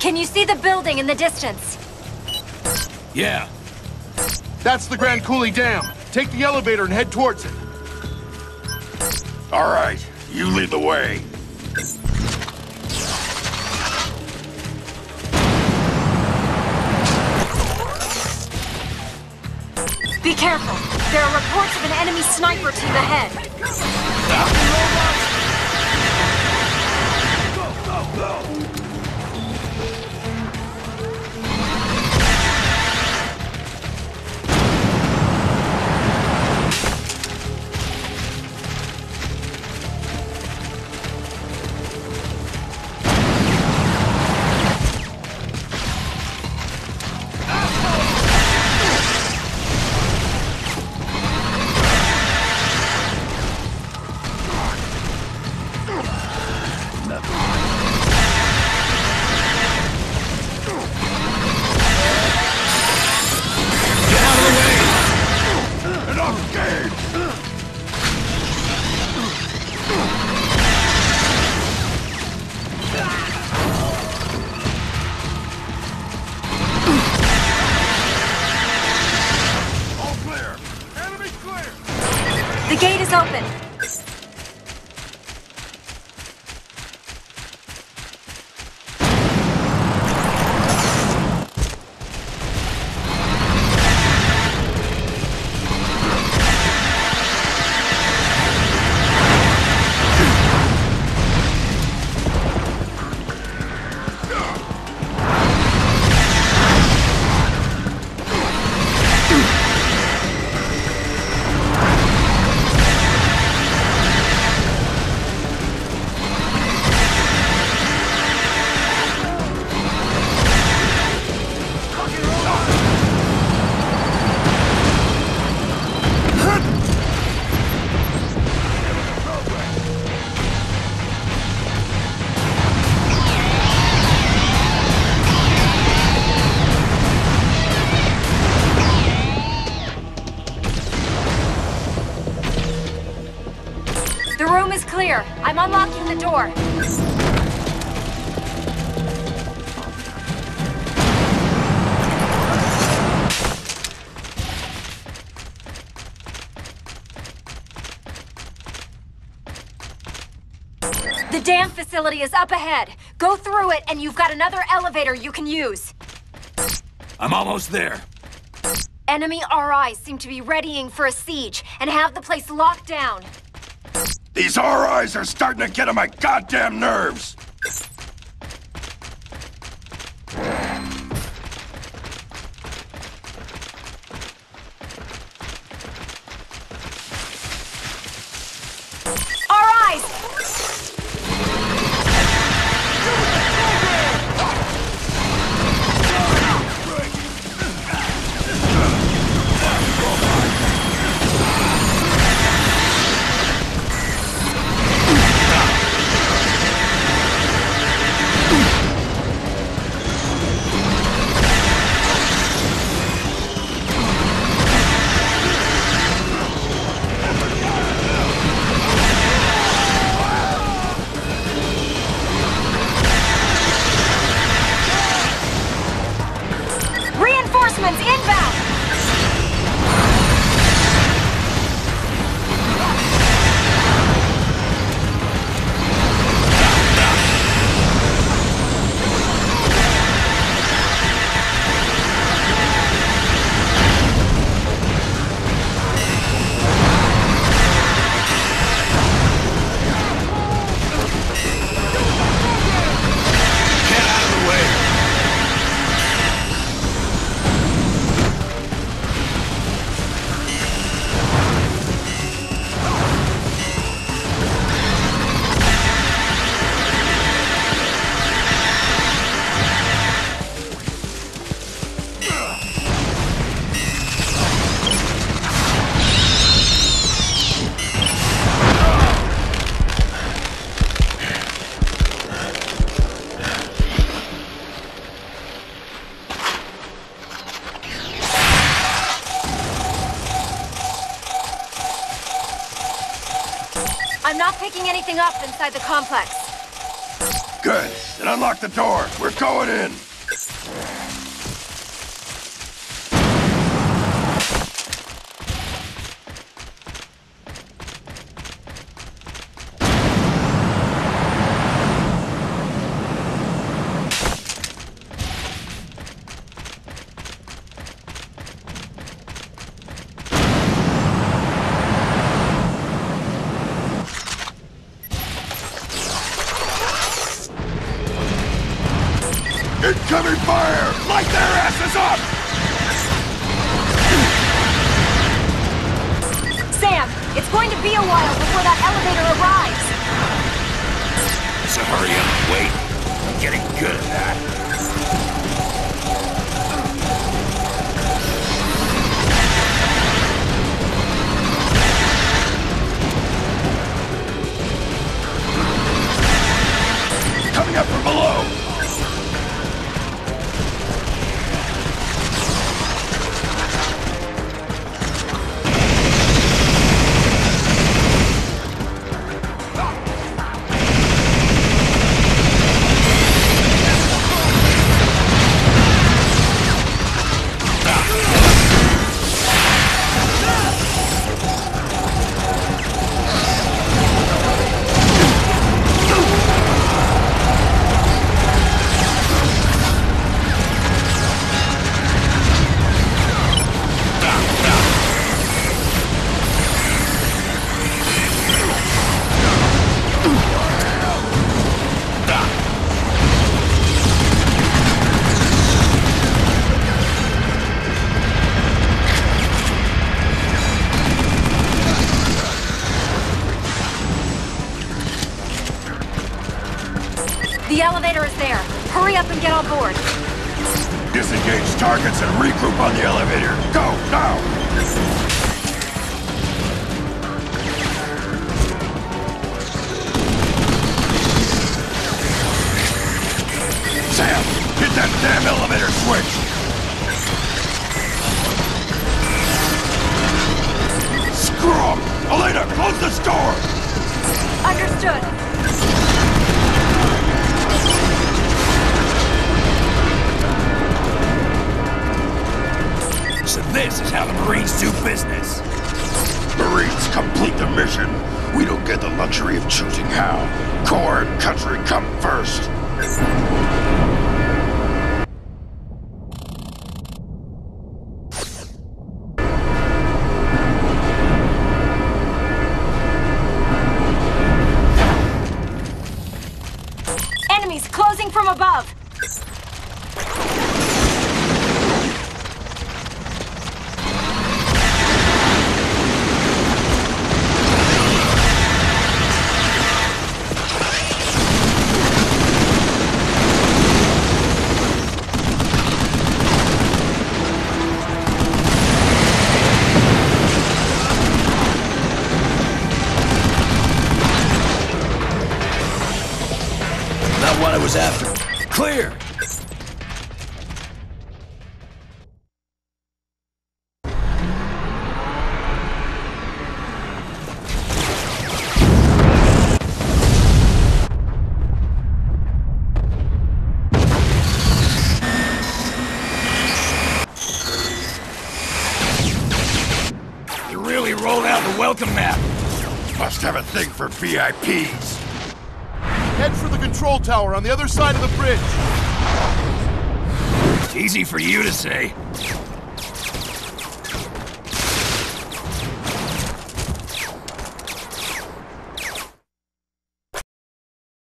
Can you see the building in the distance? Yeah. That's the Grand Coulee Dam. Take the elevator and head towards it. All right, you lead the way. Be careful. There are reports of an enemy sniper team ahead. The gate is open. The room is clear. I'm unlocking the door. The dam facility is up ahead. Go through it and you've got another elevator you can use. I'm almost there. Enemy RIs seem to be readying for a siege and have the place locked down. These RIs are starting to get on my goddamn nerves! Reinforcements inbound! I'm not picking anything up inside the complex. Good. Then unlock the door. We're going in. Incoming fire! Light their asses up! Sam, it's going to be a while before that elevator arrives. So hurry up and wait. I'm getting good at that. Coming up from below! The elevator is there. Hurry up and get on board. Disengage targets and regroup on the elevator. Go, now! Sam, hit that damn elevator switch! Screw 'em! Elena, close this door! Understood. So this is how the Marines do business. Marines complete the mission. We don't get the luxury of choosing how. Corps and country come first. Enemies closing from above. Not what I was after. Clear! You really rolled out the welcome map. Must have a thing for VIPs. Head for the control tower on the other side of the bridge. Easy for you to say.